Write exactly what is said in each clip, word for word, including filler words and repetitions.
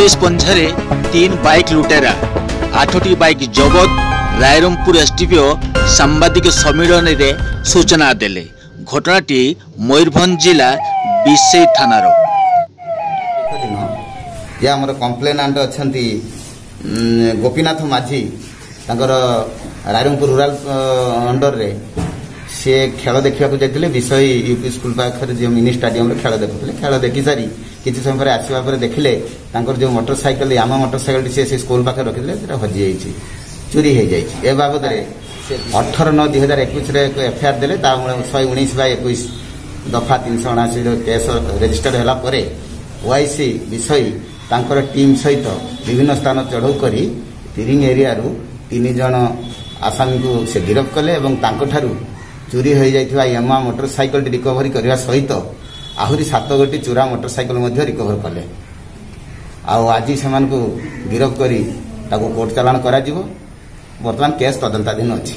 Police पंझारे तीन bike लुटेरा आठटी बाइक जबत। रायरंगपुर एसडीपीओ सांबादिक सम्मेलन में सूचना देले। घटनाटी मयूरभंज जिला बिसई थानार। या हमर कंप्लेनेंट अछंती गोपीनाथ माझी तांकर रायरंगपुर रूरल अंडर रे से खेल देखा जाते विषय यूपी स्कूल पाखे जो मिनी स्टाडियम खेल देखुले। खेल देखी सारी किसी समय पर आसवा पर देखिले जो मोटरसाइकिल यामा मोटरसाइकिल से स्कूल पाखे रखिले हजि जाइए चोरी हो जाए। ए बाबद अठर नौ दुई हजार एक एफआईआर देले शहे उन्नीस बै एक दफा तीन सौ अणाशी केस रेजिस्टर्ड होला परे ओआईसी विषय तांकर टीम सहित विभिन्न स्थान चढ़ऊ कर तिरिंग एरिया रु तीन जन आसामी को से गिरफ्त कले और तांको चोरी हो जाइथिबा यामा मोटरसाइकिल रिकवरी करने सहित आहरी सात गोटी चोरा मोटरसाइकिल रिकवर कले। आज से गिरफ्त करी ताको कोर्ट चालाण करा जिवो। वर्तमान केस तदंताधीन अच्छी।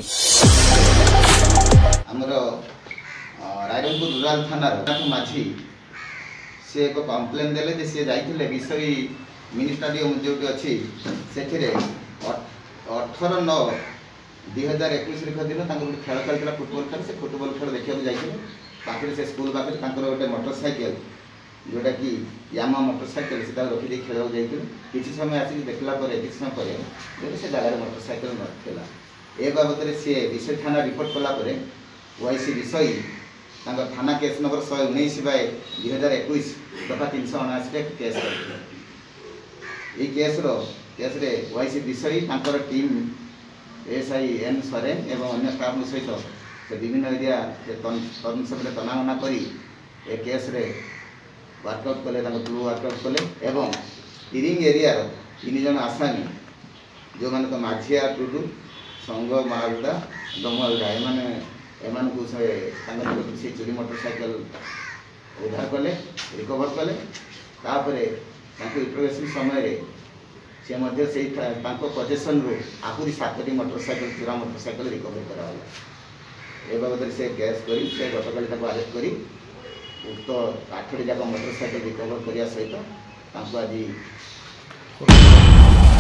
आमर रायरंगपुर रूरल थाना माझी से एक कंप्लेन देले सी जाइए विषय मिनी स्टाडियम जो अच्छी से अठर नौ दुई हजार एक दिन खेल चलता फुटबल खेल से फुटबल खेल देखा जाइए पाखे से स्कूल पाखे गोटे मोटरसाइकिल जोटा कि यामा मोटरसाइकिल से रखी खेल जाइए। किसी समय आसिक देखला किसी समय पर से जगह मोटरसाइकिल नाला। ए बाबद सी विषय थाना रिपोर्ट कलापर ओआईसी विषय थाना केस नंबर शहे उन्नीस बै दुई हजार एक दफा तीन सौ अणाशी केस ये केस केस ओआईसी विषय टीम एसआई एन सोरेन एवं अन्य स्टाफ सहित से विभिन्न एरिया से तनाघना कर केस वर्कआउट कले ब्लू वर्कआउट कले एवं तिरिंग एरिया तीन जन आसामी जो मान माझिया टुडू संग मालदा दमलदा एम से चोरी मोटरसाइकिल उद्धार कले रिकवर कले। तापर इंटरोगेशन समय से पजेसन रू आहरी सातटी मोटरसाइकिल चोरा मोटरसाइकिल रिकवर कराला। ए बाबद से केस करी से गतकाली आरेस्ट करी उक्त आठटी जाक मोटरसाइकिल रिकवर करने सहित आज